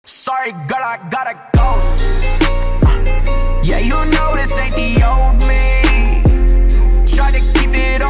Sorry, girl, I gotta go. Yeah, you know this ain't the old me. Try to keep it